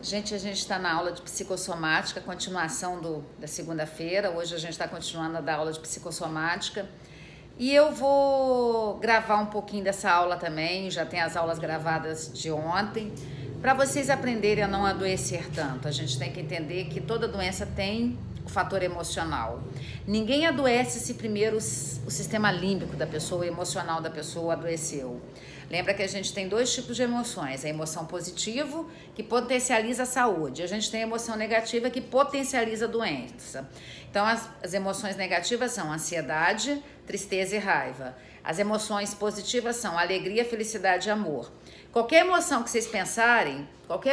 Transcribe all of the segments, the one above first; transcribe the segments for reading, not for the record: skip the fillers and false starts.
Gente, a gente está na aula de psicossomática, continuação da segunda-feira. Hoje a gente está continuando a dar aula de psicossomática. E eu vou gravar um pouquinho dessa aula também, já tem as aulas gravadas de ontem, para vocês aprenderem a não adoecer tanto. A gente tem que entender que toda doença tem o fator emocional. Ninguém adoece se primeiro o sistema límbico da pessoa, o emocional da pessoa adoeceu. Lembra que a gente tem dois tipos de emoções, a emoção positiva, que potencializa a saúde, a gente tem a emoção negativa, que potencializa a doença. Então, as emoções negativas são ansiedade, tristeza e raiva. As emoções positivas são alegria, felicidade e amor. Qualquer emoção que vocês pensarem,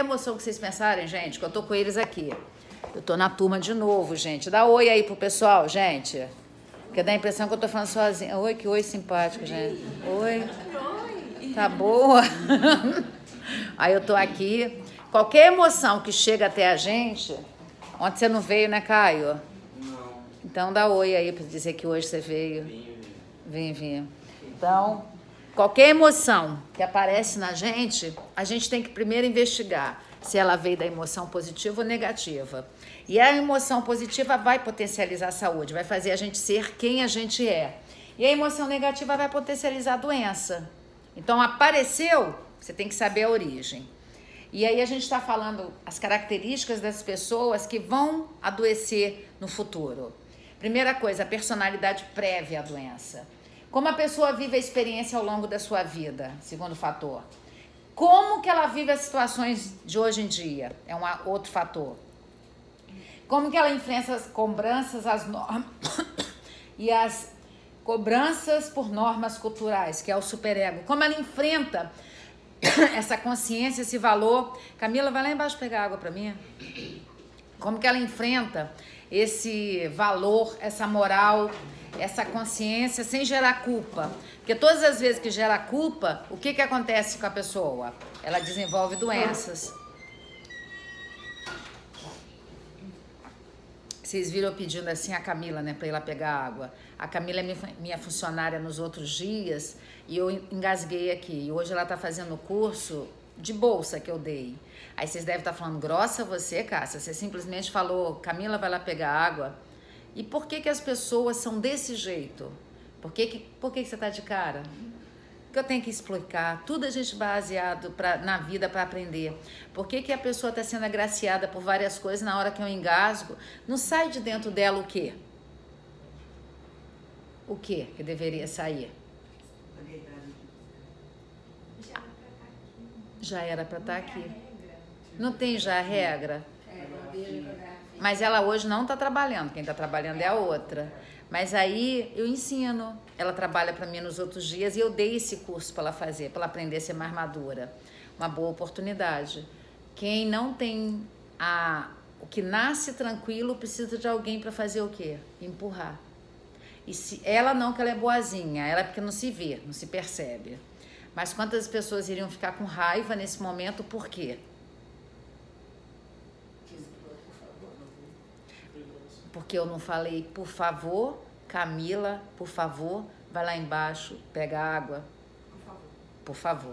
gente, que eu tô com eles aqui. Eu tô na turma de novo, gente. Dá oi aí pro pessoal, gente. Porque dá a impressão que eu tô falando sozinha. Oi, que oi simpático, gente. Oi. Tá boa? Aí eu tô aqui. Qualquer emoção que chega até a gente... Ontem você não veio, né, Caio? Não. Então dá oi aí pra dizer que hoje você veio. Vim. Então, qualquer emoção que aparece na gente, a gente tem que primeiro investigar se ela veio da emoção positiva ou negativa. E a emoção positiva vai potencializar a saúde, vai fazer a gente ser quem a gente é. E a emoção negativa vai potencializar a doença. Então, apareceu, você tem que saber a origem. E aí a gente está falando as características das pessoas que vão adoecer no futuro. Primeira coisa, a personalidade prévia à doença. Como a pessoa vive a experiência ao longo da sua vida, segundo fator. Como que ela vive as situações de hoje em dia, é outro fator. Como que ela enfrenta as cobranças, as normas e as cobranças por normas culturais, que é o superego. Como ela enfrenta essa consciência, esse valor. Camila, vai lá embaixo pegar água para mim. Como que ela enfrenta esse valor, essa moral, essa consciência sem gerar culpa. Porque todas as vezes que gera culpa, o que acontece com a pessoa? Ela desenvolve doenças. Vocês viram eu pedindo assim a Camila, né, para ir lá pegar água. A Camila é minha funcionária nos outros dias e eu engasguei aqui. E hoje ela tá fazendo o curso de bolsa que eu dei. Aí vocês devem estar falando, grossa você, Cássia. Você simplesmente falou, Camila vai lá pegar água. E por que as pessoas são desse jeito? Por que você tá de cara? Que eu tenho que explicar, tudo a gente baseado na vida para aprender. Por que a pessoa está sendo agraciada por várias coisas, na hora que eu engasgo, não sai de dentro dela o quê? O quê que deveria sair? Já era para estar aqui. Não tem já a regra? Mas ela hoje não está trabalhando, quem está trabalhando é a outra. Mas aí eu ensino, ela trabalha para mim nos outros dias e eu dei esse curso para ela fazer, para ela aprender a ser mais madura. Uma boa oportunidade. Quem não tem o que nasce tranquilo precisa de alguém para fazer o quê? Empurrar. E se ela não, que ela é boazinha, ela é porque não se vê, não se percebe. Mas quantas pessoas iriam ficar com raiva nesse momento, por quê? Porque eu não falei, por favor, Camila, por favor, vai lá embaixo, pega água. Por favor.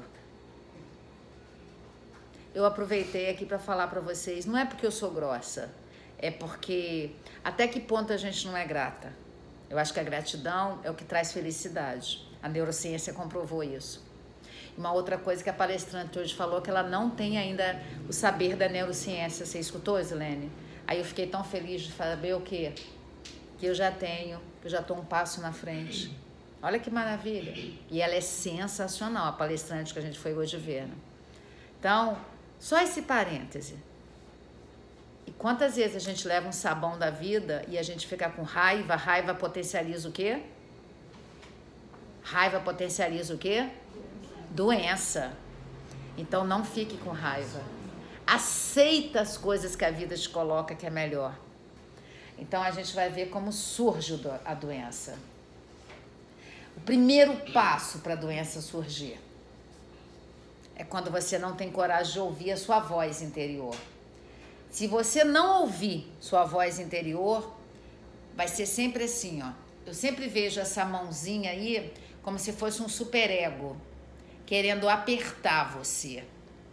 Eu aproveitei aqui para falar para vocês, não é porque eu sou grossa, é porque até que ponto a gente não é grata? Eu acho que a gratidão é o que traz felicidade. A neurociência comprovou isso. Uma outra coisa que a palestrante hoje falou, que ela não tem ainda o saber da neurociência. Você escutou, Isilene? Aí eu fiquei tão feliz de saber o quê? Que eu já tenho, que eu já estou um passo na frente. Olha que maravilha. E ela é sensacional, a palestrante que a gente foi hoje ver, né? Então, só esse parêntese. E quantas vezes a gente leva um sabão da vida e a gente fica com raiva? Raiva potencializa o quê? Raiva potencializa o quê? Doença. Então, não fique com raiva. Aceita as coisas que a vida te coloca que é melhor. Então a gente vai ver como surge a doença. O primeiro passo para a doença surgir é quando você não tem coragem de ouvir a sua voz interior. Se você não ouvir sua voz interior, vai ser sempre assim, ó. Eu sempre vejo essa mãozinha aí como se fosse um superego querendo apertar você.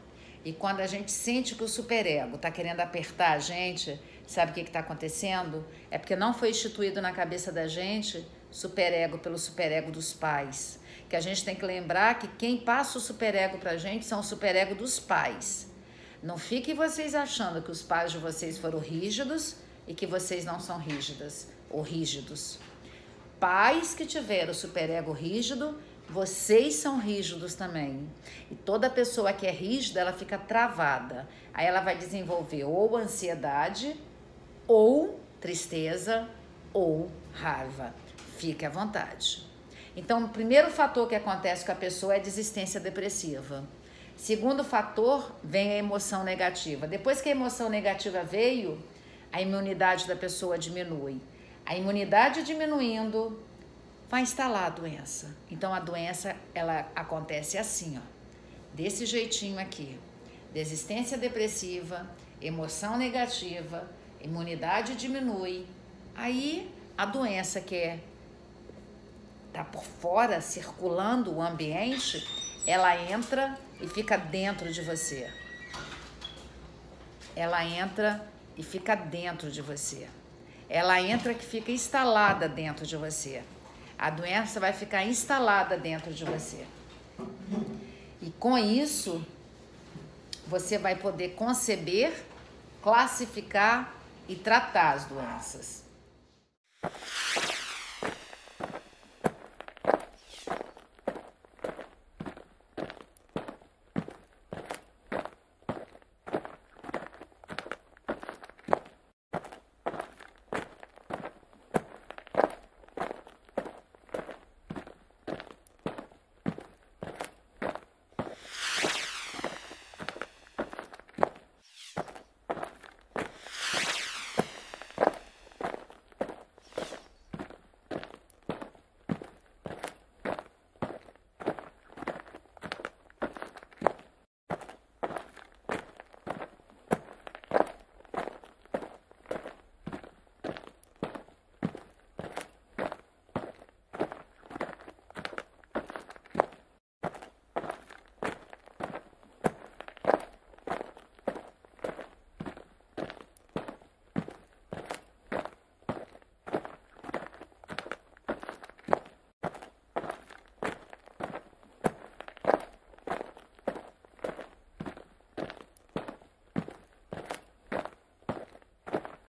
E quando a gente sente que o superego está querendo apertar a gente, sabe o que está acontecendo? É porque não foi instituído na cabeça da gente superego pelo superego dos pais. Que a gente tem que lembrar que quem passa o superego pra gente são o superego dos pais. Não fiquem vocês achando que os pais de vocês foram rígidos e que vocês não são rígidas ou rígidos. Pais que tiveram o superego rígido, vocês são rígidos também. E toda pessoa que é rígida, ela fica travada. Aí ela vai desenvolver ou ansiedade, ou tristeza, ou raiva. Fique à vontade. Então, o primeiro fator que acontece com a pessoa é a desistência depressiva. Segundo fator, vem a emoção negativa. Depois que a emoção negativa veio, a imunidade da pessoa diminui. A imunidade diminuindo, vai instalar a doença. Então, a doença, ela acontece assim, ó, desse jeitinho aqui. Desistência depressiva, emoção negativa, imunidade diminui. Aí, a doença que tá por fora, circulando o ambiente, ela entra e fica dentro de você. Ela entra e fica dentro de você. Ela entra e fica instalada dentro de você. A doença vai ficar instalada dentro de você. E com isso, você vai poder conceber, classificar e tratar as doenças.